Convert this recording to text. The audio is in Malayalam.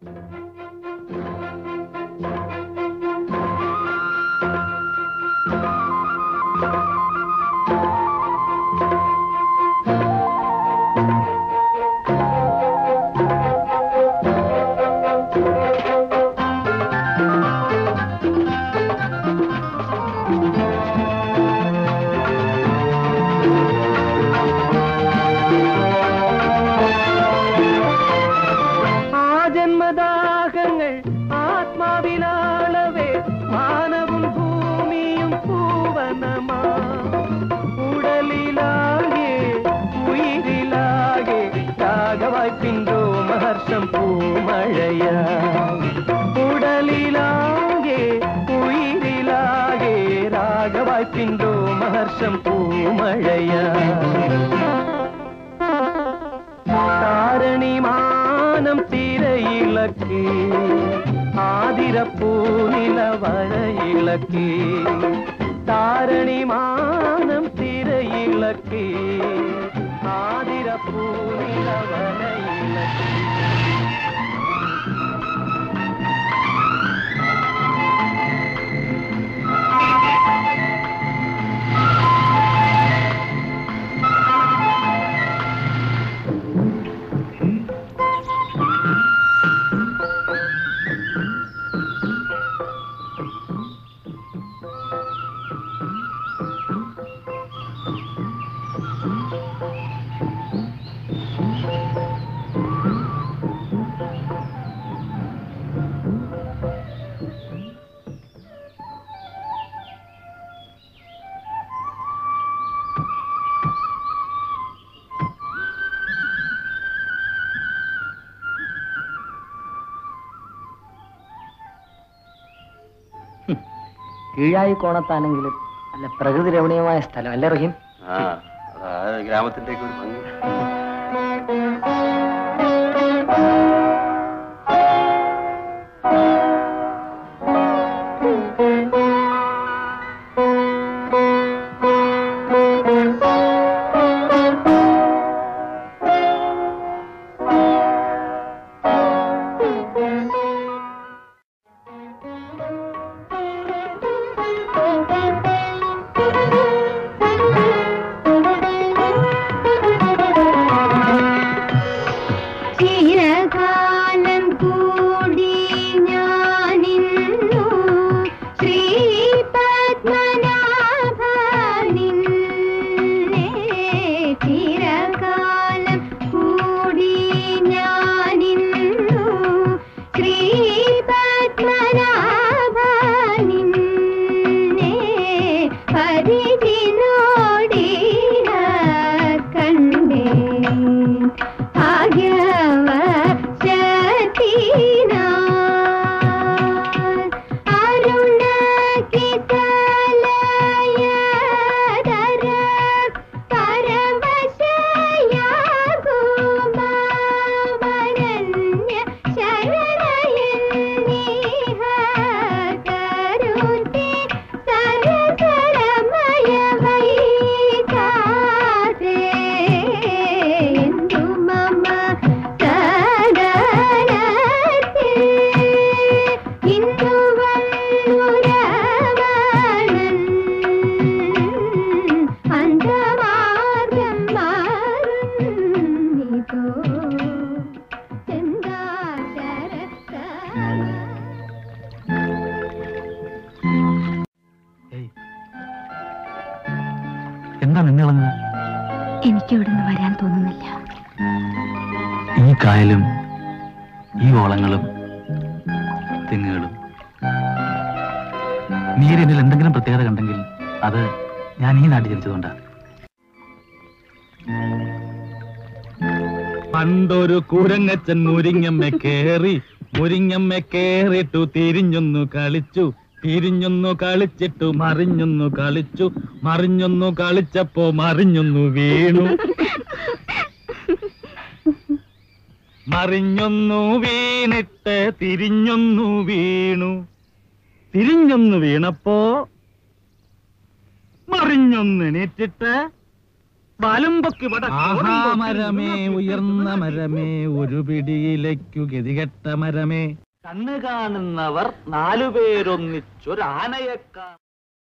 കീഴായി കോണത്താണെങ്കിലും അല്ല പ്രകൃതി രമണീയമായ സ്ഥലം അല്ലേ റഹീം? ഗ്രാമത്തിന്റെ ഒരു ഭംഗി. എനിക്ക് ഇവിടുന്ന് വരാൻ തോന്നുന്നില്ല. ഈ കായലും ഈ ഓളങ്ങളും തെങ്ങുകളും നീരിനിൽ എന്തെങ്കിലും പ്രത്യേകത കണ്ടെങ്കിൽ അത് ഞാൻ ഈ നാട്ടിൽ ജനിച്ചതുകൊണ്ടാണ്. പണ്ടൊരു കുരങ്ങച്ചൻ മുരിങ്ങമ്മ കേറിട്ടു തിരിഞ്ഞൊന്നു കളിച്ചു, തിരിഞ്ഞൊന്നു കളിച്ചിട്ടു മറിഞ്ഞൊന്നു കളിച്ചു, മറിഞ്ഞൊന്നു കളിച്ചപ്പോ മറിഞ്ഞൊന്നു വീണു, മറിഞ്ഞൊന്നു വീണിട്ട് തിരിഞ്ഞൊന്നു വീണു, തിരിഞ്ഞൊന്നു വീണപ്പോ മറിഞ്ഞൊന്നു എണീറ്റിട്ട് മരമേ ഉയർന്ന മരമേ ഒരു പിടിയിലേക്കു ഗതികെട്ട മരമേ. കണ്ണ് കാണുന്നവർ 4 പേരൊന്നിച്ചൊരാനയെ